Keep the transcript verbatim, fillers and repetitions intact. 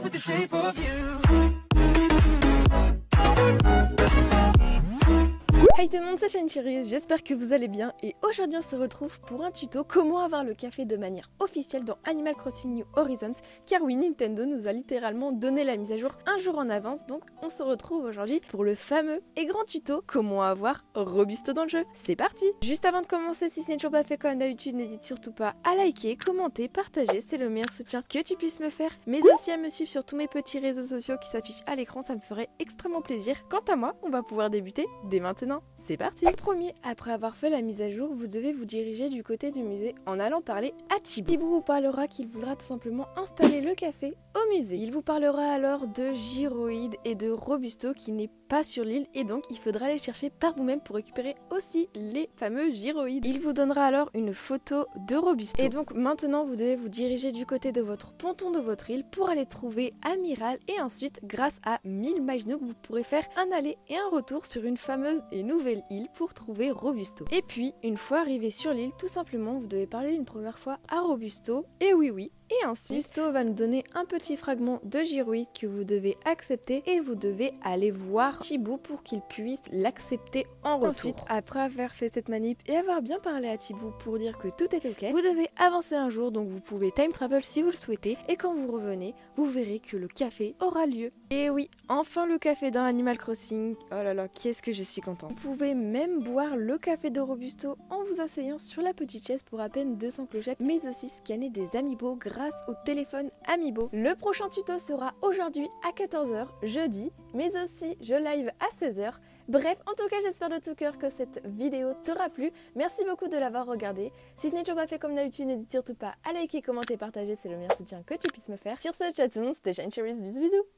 with the shape of you. Hey tout le monde, c'est Shine Cherry, j'espère que vous allez bien et aujourd'hui on se retrouve pour un tuto comment avoir le café de manière officielle dans Animal Crossing New Horizons, car oui, Nintendo nous a littéralement donné la mise à jour un jour en avance, donc on se retrouve aujourd'hui pour le fameux et grand tuto comment avoir Robusto dans le jeu. C'est parti! Juste avant de commencer, si ce n'est toujours pas fait comme d'habitude, n'hésite surtout pas à liker, commenter, partager, c'est le meilleur soutien que tu puisses me faire, mais aussi à me suivre sur tous mes petits réseaux sociaux qui s'affichent à l'écran, ça me ferait extrêmement plaisir. Quant à moi, on va pouvoir débuter dès maintenant. C'est parti! Premier, après avoir fait la mise à jour, vous devez vous diriger du côté du musée en allant parler à Thibaut. Thibaut vous parlera qu'il voudra tout simplement installer le café au musée. Il vous parlera alors de gyroïde et de Robusto qui n'est pas sur l'île et donc il faudra aller chercher par vous-même pour récupérer aussi les fameux gyroïdes. Il vous donnera alors une photo de Robusto. Et donc maintenant vous devez vous diriger du côté de votre ponton de votre île pour aller trouver Amiral et ensuite grâce à mille Majnook vous pourrez faire un aller et un retour sur une fameuse et nouvelle île pour trouver Robusto. Et puis une fois arrivé sur l'île, tout simplement vous devez parler une première fois à Robusto et oui oui. Et ensuite, Robusto va nous donner un petit fragment de gyroïde que vous devez accepter et vous devez aller voir Thibaut pour qu'il puisse l'accepter en retour. Ensuite, après avoir fait cette manip et avoir bien parlé à Thibaut pour dire que tout est ok, vous devez avancer un jour, donc vous pouvez time travel si vous le souhaitez et quand vous revenez, vous verrez que le café aura lieu. Et oui, enfin le café dans Animal Crossing. Oh là là, qu'est-ce que je suis contente. Vous pouvez même boire le café de Robusto en vous asseyant sur la petite chaise pour à peine deux cents clochettes, mais aussi scanner des amiibo grâce au téléphone Amiibo. Le prochain tuto sera aujourd'hui à quatorze heures, jeudi, mais aussi je live à seize heures. Bref, en tout cas, j'espère de tout cœur que cette vidéo t'aura plu. Merci beaucoup de l'avoir regardée. Si ce n'est toujours pas fait comme d'habitude, n'hésite surtout pas à liker, commenter, partager. C'est le meilleur soutien que tu puisses me faire. Sur ce, ciao tout le monde, c'était Shine Cherry, bisous bisous.